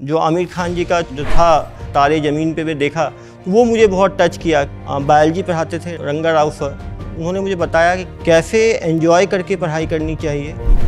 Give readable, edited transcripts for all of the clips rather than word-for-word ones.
जो आमिर खान जी का जो था तारे ज़मीन पे भी देखा, वो मुझे बहुत टच किया। बायोलॉजी पढ़ाते थे रंगा राव सर, उन्होंने मुझे बताया कि कैसे एंजॉय करके पढ़ाई करनी चाहिए।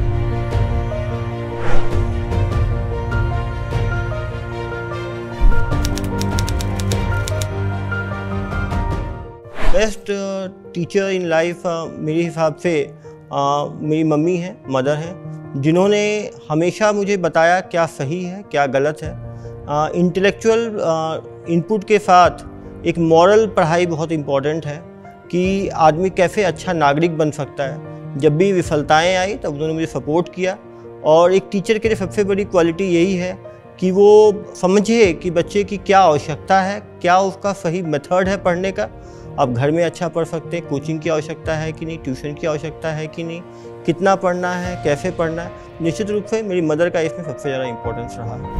बेस्ट टीचर इन लाइफ मेरे हिसाब से मेरी मम्मी हैं, मदर हैं, जिन्होंने हमेशा मुझे बताया क्या सही है क्या गलत है। इंटेलेक्चुअल इनपुट के साथ एक मॉरल पढ़ाई बहुत इम्पॉर्टेंट है कि आदमी कैसे अच्छा नागरिक बन सकता है। जब भी विफलताएं आई तब उन्होंने मुझे सपोर्ट किया, और एक टीचर के लिए सबसे बड़ी क्वालिटी यही है कि वो समझे कि बच्चे की क्या आवश्यकता है, क्या उसका सही मेथड है पढ़ने का। आप घर में अच्छा पढ़ सकते हैं, कोचिंग की आवश्यकता है कि नहीं, ट्यूशन की आवश्यकता है कि नहीं, कितना पढ़ना है, कैसे पढ़ना है। निश्चित रूप से मेरी मदर का इसमें सबसे ज़्यादा इम्पोर्टेंस रहा है।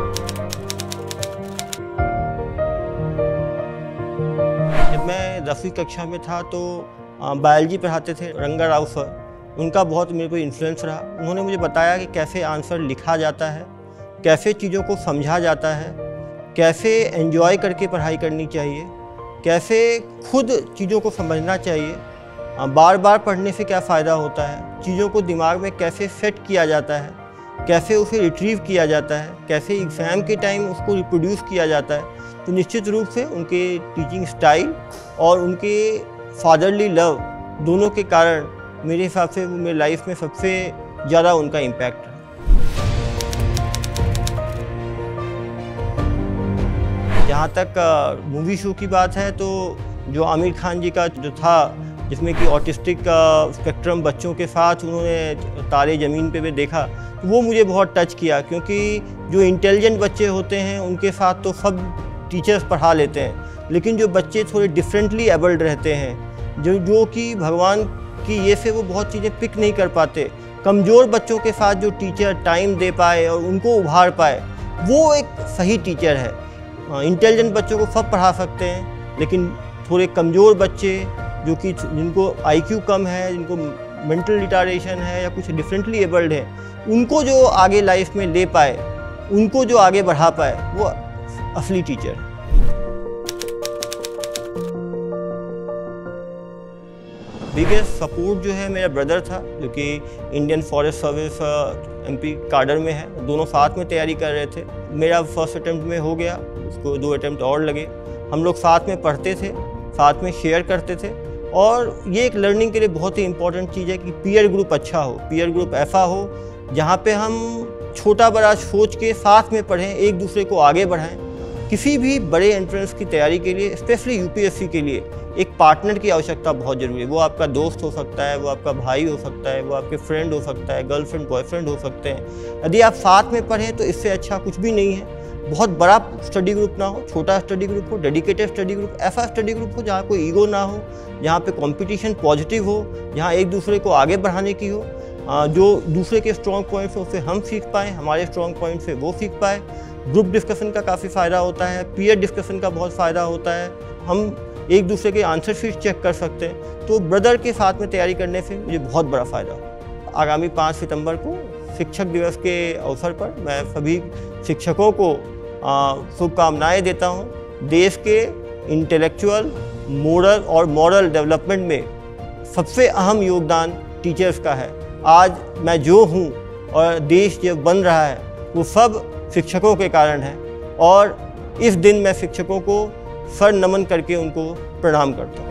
जब मैं 10वीं कक्षा में था तो बायोलॉजी पढ़ाते थे रंगा राव सर, उनका बहुत मेरे को इन्फ्लुएंस रहा। उन्होंने मुझे बताया कि कैसे आंसर लिखा जाता है, कैसे चीज़ों को समझा जाता है, कैसे एंजॉय करके पढ़ाई करनी चाहिए, कैसे खुद चीज़ों को समझना चाहिए, बार बार पढ़ने से क्या फ़ायदा होता है, चीज़ों को दिमाग में कैसे सेट किया जाता है, कैसे उसे रिट्रीव किया जाता है, कैसे एग्ज़ाम के टाइम उसको रिप्रोड्यूस किया जाता है। तो निश्चित रूप से उनके टीचिंग स्टाइल और उनके फादरली लव दोनों के कारण मेरे हिसाब से वो मेरी लाइफ में सबसे ज़्यादा उनका इम्पैक्ट है। जहाँ तक मूवी शो की बात है तो जो आमिर खान जी का जो था, जिसमें कि ऑटिस्टिक स्पेक्ट्रम बच्चों के साथ उन्होंने तारे ज़मीन पे भी देखा, तो वो मुझे बहुत टच किया। क्योंकि जो इंटेलिजेंट बच्चे होते हैं उनके साथ तो सब टीचर्स पढ़ा लेते हैं, लेकिन जो बच्चे थोड़े डिफरेंटली एबल्ड रहते हैं, जो कि भगवान की ये से वो बहुत चीज़ें पिक नहीं कर पाते, कमज़ोर बच्चों के साथ जो टीचर टाइम दे पाए और उनको उभार पाए, वो एक सही टीचर है। इंटेलिजेंट बच्चों को सब पढ़ा सकते हैं, लेकिन थोड़े कमज़ोर बच्चे जो कि जिनको IQ कम है, जिनको मेंटल रिटार्डेशन है या कुछ डिफरेंटली एबल्ड है, उनको जो आगे लाइफ में ले पाए, उनको जो आगे बढ़ा पाए, वो असली टीचर है। बिगेस्ट सपोर्ट जो है मेरा ब्रदर था, जो कि Indian forest service MP cadre में है। दोनों साथ में तैयारी कर रहे थे। मेरा फर्स्ट अटेम्प्ट में हो गया, उसको 2 अटेम्प्ट और लगे। हम लोग साथ में पढ़ते थे, साथ में शेयर करते थे, और ये एक लर्निंग के लिए बहुत ही इंपॉर्टेंट चीज़ है कि पीयर ग्रुप अच्छा हो, पीयर ग्रुप ऐसा हो जहाँ पे हम छोटा बड़ा सोच के साथ में पढ़ें, एक दूसरे को आगे बढ़ाएं। किसी भी बड़े एंट्रेंस की तैयारी के लिए, स्पेशली UPSC के लिए, एक पार्टनर की आवश्यकता बहुत ज़रूरी है। वो आपका दोस्त हो सकता है, वो आपका भाई हो सकता है, वो आपके फ्रेंड हो सकता है, गर्लफ्रेंड बॉयफ्रेंड हो सकते हैं। यदि आप साथ में पढ़ें तो इससे अच्छा कुछ भी नहीं है। बहुत बड़ा स्टडी ग्रुप ना हो, छोटा स्टडी ग्रुप हो, डेडिकेटेड स्टडी ग्रुप, ऐसा स्टडी ग्रुप हो जहाँ कोई ईगो ना हो, जहाँ पे कंपटीशन पॉजिटिव हो, जहाँ एक दूसरे को आगे बढ़ाने की हो, जो दूसरे के स्ट्रॉन्ग पॉइंट्स हो उससे हम सीख पाएँ, हमारे स्ट्रॉन्ग पॉइंट से वो सीख पाए। ग्रुप डिस्कशन का काफ़ी फ़ायदा होता है, पीयर डिस्कशन का बहुत फ़ायदा होता है, हम एक दूसरे के आंसर शीट चेक कर सकते हैं। तो ब्रदर के साथ में तैयारी करने से मुझे बहुत बड़ा फ़ायदा हो। आगामी 5 सितंबर को शिक्षक दिवस के अवसर पर मैं सभी शिक्षकों को शुभकामनाएँ देता हूँ। देश के इंटेलेक्चुअल, मोरल और मॉरल डेवलपमेंट में सबसे अहम योगदान टीचर्स का है। आज मैं जो हूँ और देश जो बन रहा है वो सब शिक्षकों के कारण है, और इस दिन मैं शिक्षकों को सर नमन करके उनको प्रणाम करता हूँ।